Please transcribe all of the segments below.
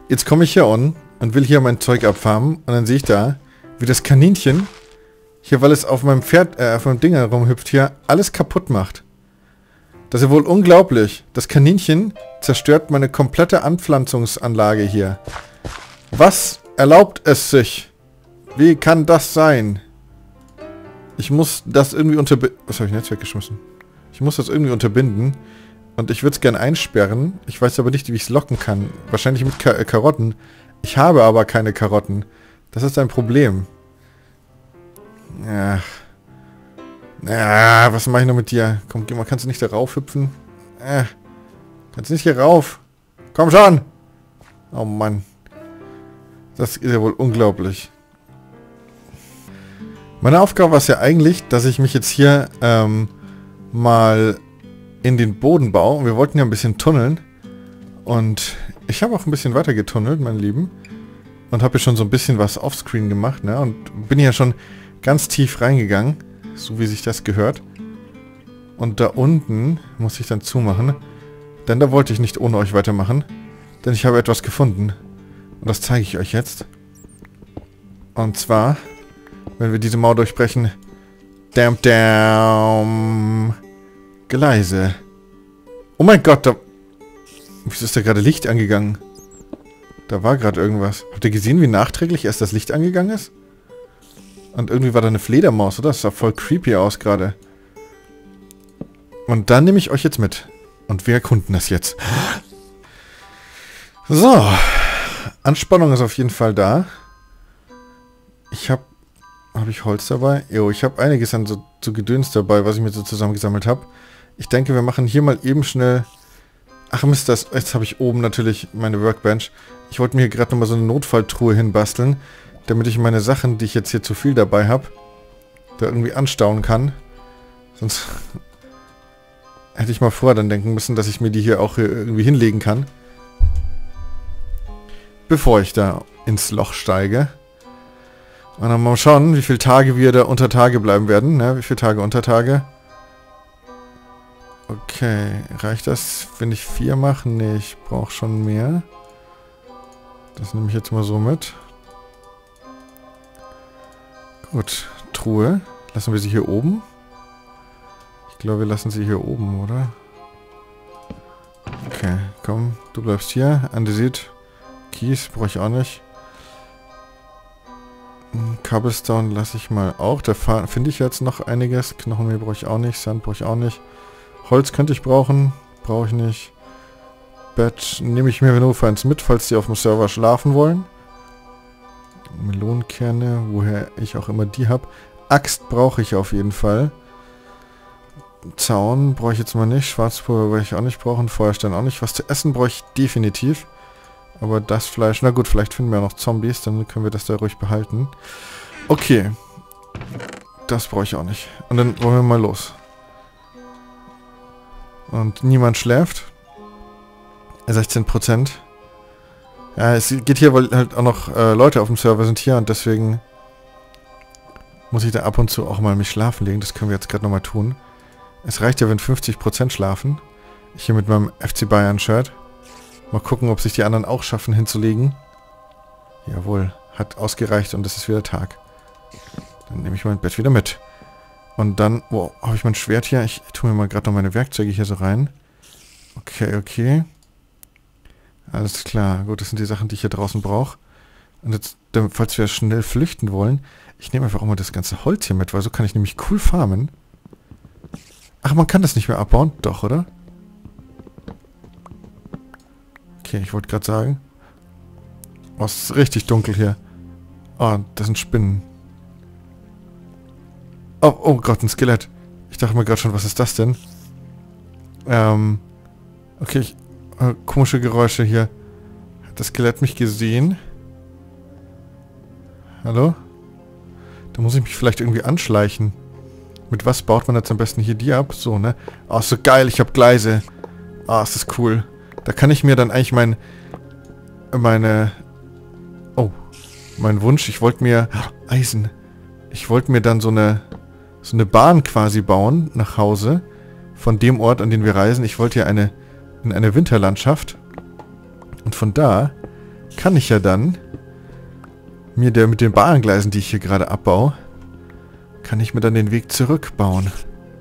jetzt komme ich hier und will hier mein Zeug abfarmen. Und dann sehe ich da, wie das Kaninchen hier, weil es auf meinem Pferd, auf meinem Ding herumhüpft, hier alles kaputt macht. Das ist ja wohl unglaublich. Das Kaninchen zerstört meine komplette Anpflanzungsanlage hier. Was erlaubt es sich? Wie kann das sein? Ich muss das irgendwie unterbinden. Was habe ich denn jetzt weggeschmissen? Ich muss das irgendwie unterbinden. Und ich würde es gerne einsperren. Ich weiß aber nicht, wie ich es locken kann. Wahrscheinlich mit Karotten. Ich habe aber keine Karotten. Das ist ein Problem. Ja. Was mache ich noch mit dir? Komm, geh mal, kannst du nicht da rauf hüpfen? Kannst du nicht hier rauf? Komm schon! Oh Mann. Das ist ja wohl unglaublich. Meine Aufgabe war es ja eigentlich, dass ich mich jetzt hier mal in den Boden baue. Wir wollten ja ein bisschen tunneln. Und ich habe auch ein bisschen weiter getunnelt, meine Lieben. Und habe hier schon so ein bisschen was offscreen gemacht, ne? Und bin ja schon ganz tief reingegangen. So wie sich das gehört. Und da unten muss ich dann zumachen. Denn da wollte ich nicht ohne euch weitermachen. Denn ich habe etwas gefunden. Und das zeige ich euch jetzt. Und zwar, wenn wir diese Mauer durchbrechen. Damn. Gleise. Oh mein Gott, da... Wieso ist da gerade Licht angegangen? Da war gerade irgendwas. Habt ihr gesehen, wie nachträglich erst das Licht angegangen ist? Und irgendwie war da eine Fledermaus, oder? Das sah voll creepy aus gerade. Und dann nehme ich euch jetzt mit. Und wir erkunden das jetzt. So. Anspannung ist auf jeden Fall da. Ich habe... Habe ich Holz dabei? Jo, ich habe einiges an so Gedöns dabei, was ich mir so zusammengesammelt habe. Ich denke, wir machen hier mal eben schnell... Ach Mist, jetzt habe ich oben natürlich meine Workbench. Ich wollte mir hier gerade nochmal so eine Notfalltruhe hinbasteln, damit ich meine Sachen, die ich jetzt hier zu viel dabei habe, da irgendwie anstauen kann. Sonst hätte ich mal vorher dann denken müssen, dass ich mir die hier auch irgendwie hinlegen kann. Bevor ich da ins Loch steige. Und dann mal schauen, wie viele Tage wir da unter Tage bleiben werden. Ne? Wie viele Tage unter Tage? Okay, reicht das, wenn ich 4 mache? Nee, ich brauche schon mehr. Das nehme ich jetzt mal so mit. Gut, Truhe. Lassen wir sie hier oben? Ich glaube, wir lassen sie hier oben, oder? Okay, komm, du bleibst hier. Andesit. Kies brauche ich auch nicht. Cobblestone lasse ich mal auch. Da finde ich jetzt noch einiges. Knochenmehl brauche ich auch nicht. Sand brauche ich auch nicht. Holz könnte ich brauchen. Brauche ich nicht. Bett nehme ich mir notfalls mit, falls die auf dem Server schlafen wollen. Melonenkerne, woher ich auch immer die habe. Axt brauche ich auf jeden Fall. Zaun brauche ich jetzt mal nicht. Schwarzpulver werde ich auch nicht brauchen. Feuerstein auch nicht. Was zu essen brauche ich definitiv. Aber das Fleisch... Na gut, vielleicht finden wir ja noch Zombies. Dann können wir das da ruhig behalten. Okay. Das brauche ich auch nicht. Und dann wollen wir mal los. Und niemand schläft. 16%. Ja, es geht hier, weil halt auch noch Leute auf dem Server sind hier. Und deswegen muss ich da ab und zu auch mal mich schlafen legen. Das können wir jetzt gerade nochmal tun. Es reicht ja, wenn 50% schlafen. Ich hier mit meinem FC Bayern Shirt. Mal gucken, ob sich die anderen auch schaffen hinzulegen. Jawohl, hat ausgereicht und es ist wieder Tag. Dann nehme ich mein Bett wieder mit. Und dann, wow, habe ich mein Schwert hier. Ich tue mir mal gerade noch meine Werkzeuge hier so rein. Okay, okay. Alles klar. Gut, das sind die Sachen, die ich hier draußen brauche. Und jetzt, falls wir schnell flüchten wollen, ich nehme einfach auch mal das ganze Holz hier mit, weil so kann ich nämlich cool farmen. Ach, man kann das nicht mehr abbauen? Doch, oder? Okay, ich wollte gerade sagen. Oh, es ist richtig dunkel hier. Oh, das sind Spinnen. Oh, oh Gott, ein Skelett. Ich dachte mir gerade schon, was ist das denn? Okay, komische Geräusche hier. Hat das Skelett mich gesehen? Hallo? Da muss ich mich vielleicht irgendwie anschleichen. Mit was baut man jetzt am besten hier die ab? So, ne? Oh, ist so geil, ich habe Gleise. Ah, ist das cool. Da kann ich mir dann eigentlich mein Wunsch, ich wollte mir... Eisen. Ich wollte mir dann so eine Bahn quasi bauen nach Hause. Von dem Ort, an den wir reisen. Ich wollte ja in eine Winterlandschaft. Und von da kann ich ja dann mit den Bahngleisen, die ich hier gerade abbaue, kann ich mir dann den Weg zurückbauen.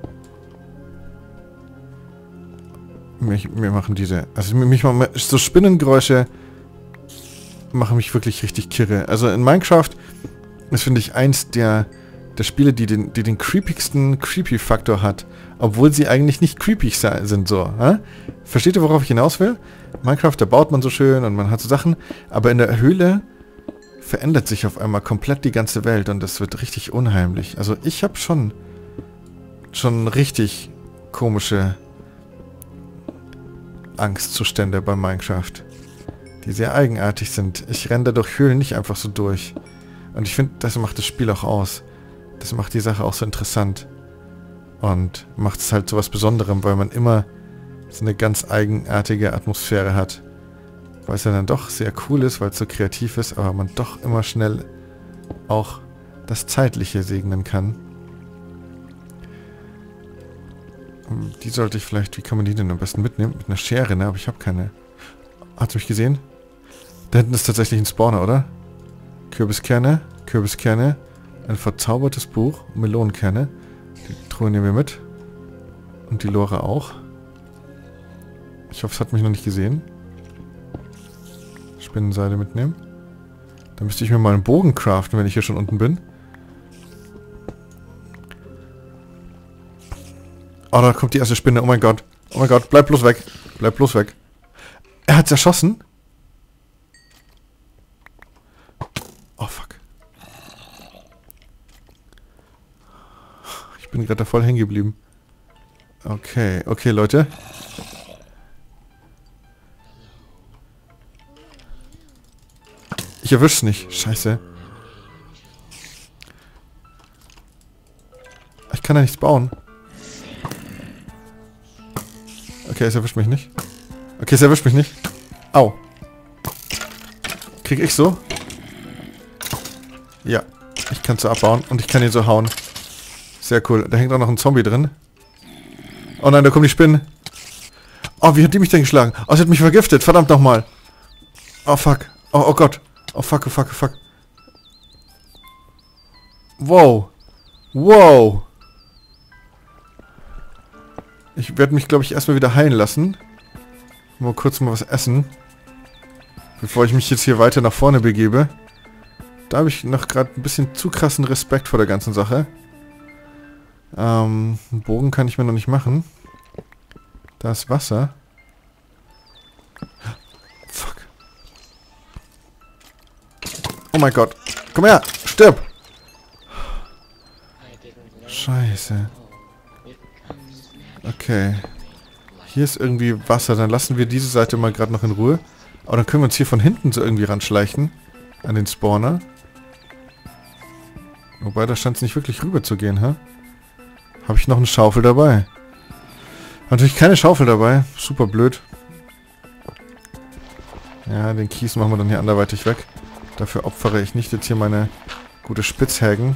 Mir machen diese... Also mich machen so Spinnengeräusche machen mich wirklich richtig kirre. Also in Minecraft ist, finde ich, eins der Spiele, die den creepigsten Creepy-Faktor hat. Obwohl sie eigentlich nicht creepy sind, so. Versteht ihr, worauf ich hinaus will? Minecraft, da baut man so schön und man hat so Sachen. Aber in der Höhle verändert sich auf einmal komplett die ganze Welt und das wird richtig unheimlich. Also ich habe schon richtig komische Angstzustände bei Minecraft, die sehr eigenartig sind. Ich renne da durch Höhlen nicht einfach so durch. Und ich finde, das macht das Spiel auch aus. Das macht die Sache auch so interessant. Und macht es halt so was Besonderem, weil man immer so eine ganz eigenartige Atmosphäre hat. Weil es ja dann doch sehr cool ist, weil es so kreativ ist, aber man doch immer schnell auch das Zeitliche segnen kann. Die sollte ich vielleicht, wie kann man die denn am besten mitnehmen? Mit einer Schere, ne? Aber ich habe keine. Hat mich gesehen? Da hinten ist tatsächlich ein Spawner, oder? Kürbiskerne, Kürbiskerne, ein verzaubertes Buch, Melonenkerne. Die Truhe nehmen wir mit. Und die Lore auch. Ich hoffe, es hat mich noch nicht gesehen. Spinnenseide mitnehmen. Dann müsste ich mir mal einen Bogen craften, wenn ich hier schon unten bin. Oh, da kommt die erste Spinne. Oh mein Gott. Oh mein Gott. Bleib bloß weg. Bleib bloß weg. Er hat's erschossen. Oh, fuck. Ich bin gerade da voll hängen geblieben. Okay. Okay, Leute. Ich erwisch's nicht. Scheiße. Ich kann da nichts bauen. Okay, es erwischt mich nicht. Okay, es erwischt mich nicht. Au. Krieg ich so? Ja. Ich kann es so abbauen und ich kann ihn so hauen. Sehr cool. Da hängt auch noch ein Zombie drin. Oh nein, da kommen die Spinnen. Oh, wie hat die mich denn geschlagen? Oh, sie hat mich vergiftet. Verdammt nochmal. Oh, fuck. Oh, oh Gott. Oh, fuck, oh, fuck, oh, fuck. Wow. Wow. Ich werde mich, glaube ich, erstmal wieder heilen lassen. Mal kurz mal was essen. Bevor ich mich jetzt hier weiter nach vorne begebe. Da habe ich noch gerade ein bisschen zu krassen Respekt vor der ganzen Sache. Einen Bogen kann ich mir noch nicht machen. Da ist Wasser. Fuck. Oh mein Gott. Komm her. Stirb. Scheiße. Okay. Hier ist irgendwie Wasser. Dann lassen wir diese Seite mal gerade noch in Ruhe. Aber dann können wir uns hier von hinten so irgendwie ranschleichen. An den Spawner. Wobei, da scheint es nicht wirklich rüber zu gehen, hä? Habe ich noch eine Schaufel dabei? Natürlich keine Schaufel dabei. Super blöd. Ja, den Kies machen wir dann hier anderweitig weg. Dafür opfere ich nicht jetzt hier meine gute Spitzhägen.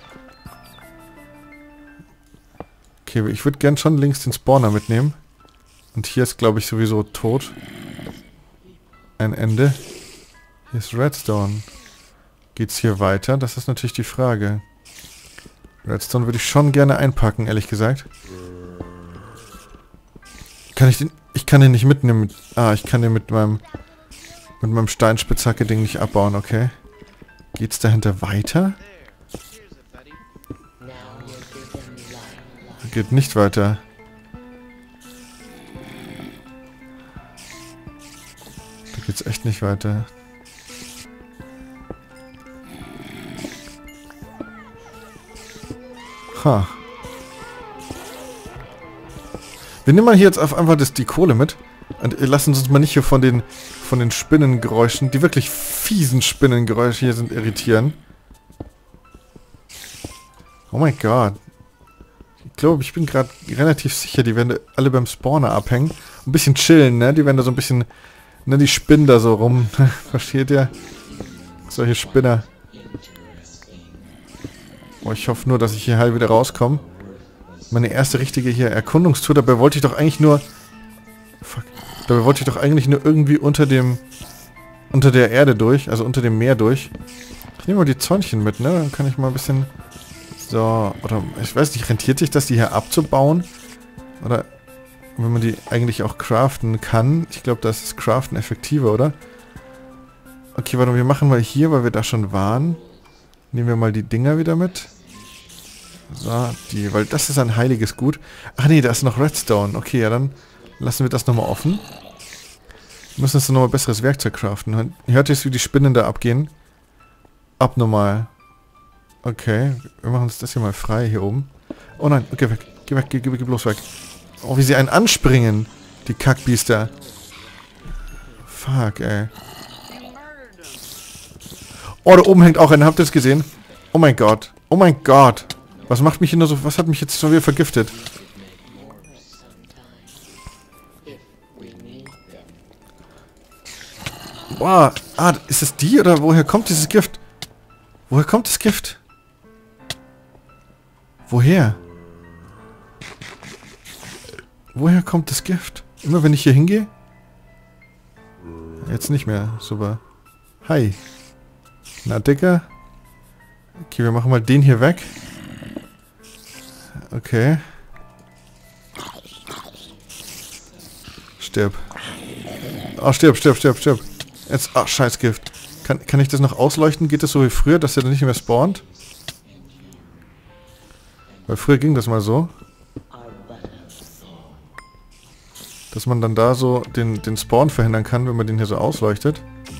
Okay, ich würde gern schon links den Spawner mitnehmen. Und hier ist, glaube ich, sowieso tot. Ein Ende. Hier ist Redstone. Geht's hier weiter? Das ist natürlich die Frage. Redstone würde ich schon gerne einpacken, ehrlich gesagt. Kann ich den... Ich kann den nicht mitnehmen. Ich kann den mit meinem Steinspitzhacke-Ding nicht abbauen, okay. Geht's dahinter weiter? Geht nicht weiter. Da geht's echt nicht weiter. Ha. Wir nehmen mal hier jetzt einfach die Kohle mit. Und lassen uns mal nicht hier von den Spinnengeräuschen, die wirklich fiesen Spinnengeräusche hier sind, irritieren. Oh mein Gott. Ich glaube, ich bin gerade relativ sicher, die werden alle beim Spawner abhängen. Ein bisschen chillen, ne? Die werden da so ein bisschen... Ne, die spinnen da so rum. Versteht ihr? Solche Spinner. Oh, ich hoffe nur, dass ich hier heil wieder rauskomme. Meine erste richtige hier Erkundungstour. Dabei wollte ich doch eigentlich nur... Fuck. Dabei wollte ich doch eigentlich nur irgendwie unter dem unter der Erde durch, also unter dem Meer durch. Ich nehme mal die Zäunchen mit, ne? Dann kann ich mal ein bisschen... So, oder ich weiß nicht, rentiert sich das, die hier abzubauen? Oder wenn man die eigentlich auch craften kann. Ich glaube, das ist Craften effektiver, oder? Okay, warte, wir machen mal hier, weil wir da schon waren. Nehmen wir mal die Dinger wieder mit. So, weil das ist ein heiliges Gut. Ach nee, da ist noch Redstone. Okay, ja, dann lassen wir das nochmal offen. Wir müssen jetzt nochmal besseres Werkzeug craften. Hört ihr, wie die Spinnen da abgehen? Abnormal. Okay, wir machen uns das hier mal frei hier oben. Oh nein, geh weg. Geh weg, geh bloß weg. Oh, wie sie einen anspringen. Die Kackbiester. Fuck, ey. Oh, da oben hängt auch einer. Habt ihr das gesehen? Oh mein Gott. Oh mein Gott. Was macht mich hier nur so... Was hat mich jetzt schon wieder vergiftet? Boah. Ah, ist es die oder woher kommt dieses Gift? Woher kommt das Gift? Woher? Woher kommt das Gift? Immer wenn ich hier hingehe? Jetzt nicht mehr. Super. Hi. Na, Dicker. Okay, wir machen mal den hier weg. Okay. Stirb. Oh, stirb. Jetzt, ach, scheiß Gift. Kann ich das noch ausleuchten? Geht das so wie früher, dass er dann nicht mehr spawnt? Weil früher ging das mal so. Dass man dann da so den Spawn verhindern kann, wenn man den hier so ausleuchtet.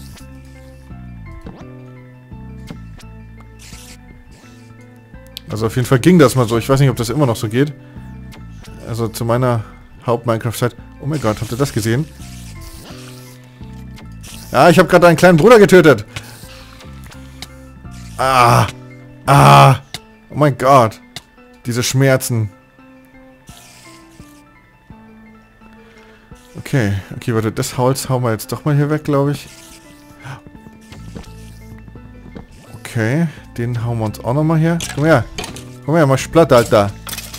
Also auf jeden Fall ging das mal so. Ich weiß nicht, ob das immer noch so geht. Also zu meiner Haupt-Minecraft-Zeit. Oh mein Gott, habt ihr das gesehen? Ja, ich habe gerade einen kleinen Bruder getötet. Ah. Ah. Oh mein Gott. Diese Schmerzen. Okay, warte, das Holz hauen wir jetzt doch mal hier weg, glaube ich. Okay, den hauen wir uns auch nochmal her. Komm her, mal splatt, Alter.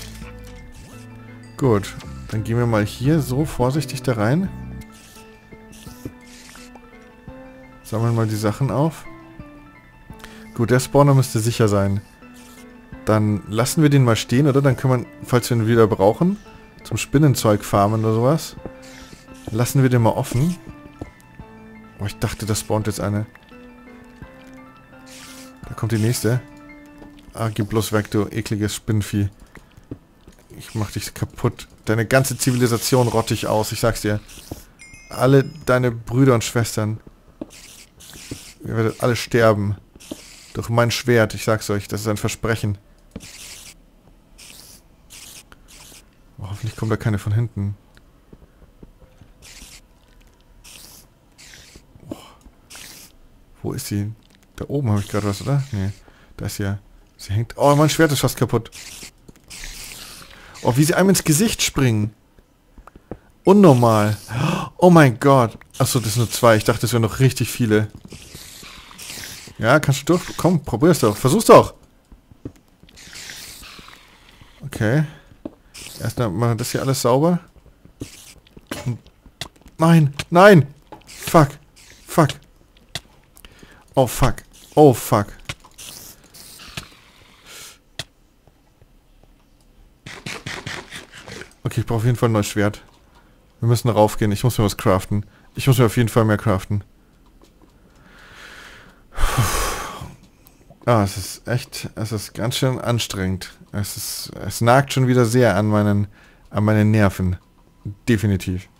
Gut, dann gehen wir mal hier so vorsichtig da rein. Sammeln mal die Sachen auf. Gut, der Spawner müsste sicher sein. Dann lassen wir den mal stehen, oder? Dann können wir, falls wir ihn wieder brauchen, zum Spinnenzeug farmen oder sowas, lassen wir den mal offen. Oh, ich dachte, das spawnt jetzt eine. Da kommt die nächste. Ah, geh bloß weg, du ekliges Spinnenvieh. Ich mach dich kaputt. Deine ganze Zivilisation rotte ich aus, ich sag's dir. Alle deine Brüder und Schwestern. Ihr werdet alle sterben. Durch mein Schwert, ich sag's euch, das ist ein Versprechen. Oh, hoffentlich kommt da keine von hinten. Oh. Wo ist sie? Da oben habe ich gerade was, oder? Nee, da ist ja... Sie hängt... Oh, mein Schwert ist fast kaputt. Oh, wie sie einem ins Gesicht springen. Unnormal. Oh mein Gott. Achso, das sind nur 2. Ich dachte, es wären noch richtig viele. Ja, kannst du durch? Komm, probier's doch. Versuch's doch. Okay. Erstmal machen wir das hier alles sauber. Nein, nein. Fuck. Fuck. Oh, fuck. Oh, fuck. Okay, ich brauche auf jeden Fall ein neues Schwert. Wir müssen raufgehen. Ich muss mir was craften. Ich muss mir auf jeden Fall mehr craften. Ah, es ist ganz schön anstrengend. Es nagt schon wieder sehr an meinen Nerven. Definitiv.